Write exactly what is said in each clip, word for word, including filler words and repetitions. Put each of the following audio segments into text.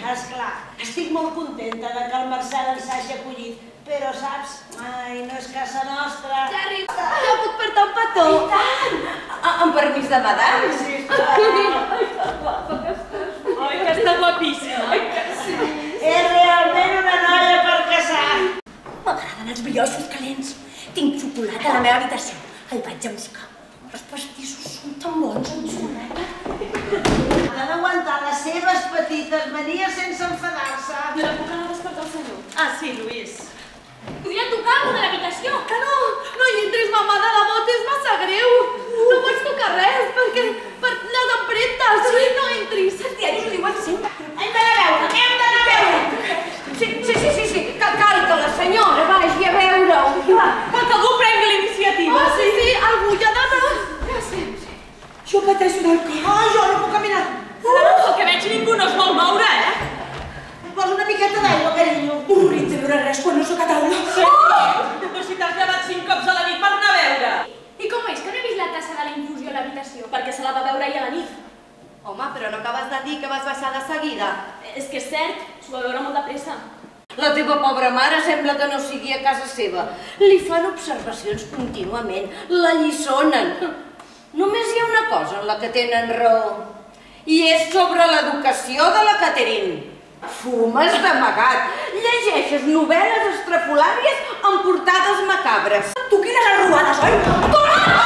Esclar, estic molt contenta que el Marcel ens hagi acollit, però saps, ai, no és casa nostra. Jerry, jo puc portar un petó? I tant! Amb permís de madame? Sí, sisplau. Ai, que està guapíssima. Ai, que sí. És realment una noia per casar. M'agraden els brioixos calents. Tinc xocolata a la meva habitació. El vaig a buscar. Els pastissos són tan bons amb xocolata. Ha d'aguantar les seves petites manies sense enfadar-se. Me la puc anar a despertar el senyor? Ah, sí, Lluís. Podria tocar algú de l'habitació? Que no! No hi entris, mamà, de debò, és massa greu. No pots tocar res, perquè... per les empremtes. Sí, no entris. Els diaris ho diuen sempre. Hem d'anar a veure, hem d'anar a veure. Sí, sí, sí, sí, sí. Que cal que la senyora vagi a veure-ho. Que algú prengui la iniciativa. Ah, sí, sí, algú hi ha d'anar. Ja sé. Jo pateixo del cor. Oh, jo no puc caminar. Pel que veig ningú no es vol moure, eh? Em poso una miqueta d'aigua, carinyo. Avorrit de veure res quan no sóc a taula. Però si t'has llevat cinc cops a la nit per anar a veure. I com és que no he vist la tassa de la infusió a l'habitació? Perquè se la va veure ahir a la nit. Home, però no acabes de dir que vas baixar de seguida. És que és cert, s'ho va veure molt de pressa. La teva pobra mare sembla que no sigui a casa seva. Li fan observacions contínuament, la lliçonen. Només hi ha una cosa en la que tenen raó. I és sobre l'educació de la Catherine. Fumes d'amagat, llegeixes novel·les estrafolàries amb portades macabres. Tu quines arrugades, oi?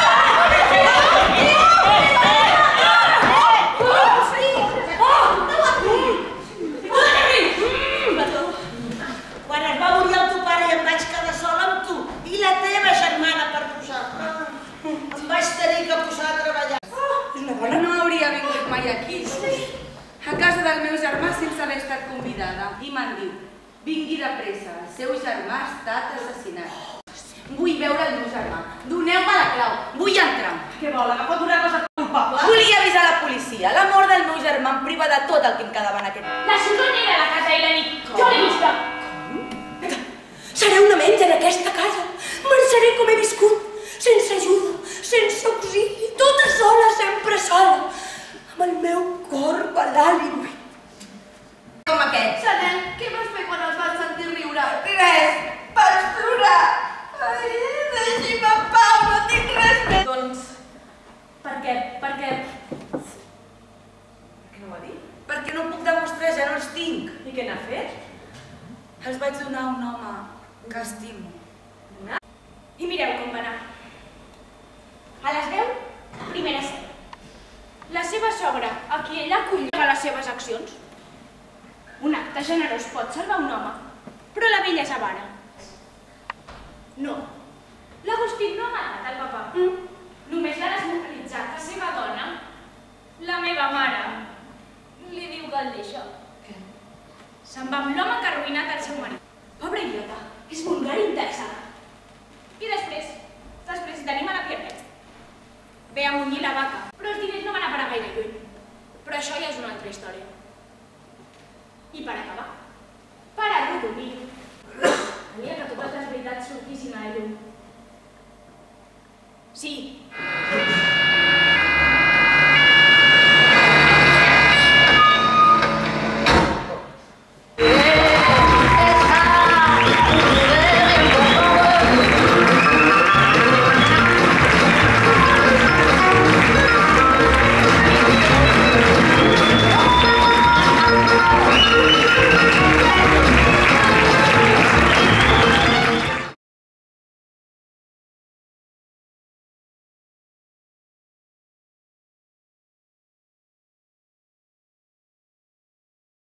Quan es va morir el teu pare i em vaig quedar sola amb tu i la teva germana per posar. Em vaig tenir que posar a treballar. Una dona no hauria vingut mai aquí. A casa del meu germà sense haver estat convidada. I m'han dit, vingui de pressa, el seu germà ha estat assassinat. Vull veure el meu germà. Doneu-me la clau. Vull entrar. Què vol, agafar una cosa culpable? Volia avisar la policia. La mort del meu germà em priva de tot el que em quedava en aquest... La Susan era a la casa i la nit. Jo l'he vista. Seré una menja en aquesta casa. Marxaré com he viscut. Sense ajuda, sense auxili, tota sola, sempre sola. Amb el meu cor balant i buit. Com aquest. Chanel, què vas fer quan els vas sentir riure? Res, vaig plorar. Ai, deixi'm en pau, no tinc res més. Doncs... per què? Per què? Per què no ho ha dit? Perquè no puc demostrar, ja no els tinc. I què n'ha fet? Els vaig donar a un home que estimo. I mireu com va anar. A les deu, primera escena. La seva sogra, a qui ella acollava les seves accions. Un acte generós pot salvar un home, però la vella és avara. No, l'Agustín no ha matat el papà. Mm. Només l'ha desmoralitzat la seva dona. La meva mare li diu que el deixa. Què? Se'n va amb l'home que ha arruïnat el seu marit. Pobre idiota, és vulgar i interessada. I després, després tenim a la Pierret. Ve a munyir la vaca, però els diners no van a parar gaire lluny. Però això ja és una altra història. I per acabar, per arrodonir, tenia que totes les veritats sortissin a la llum. Sí,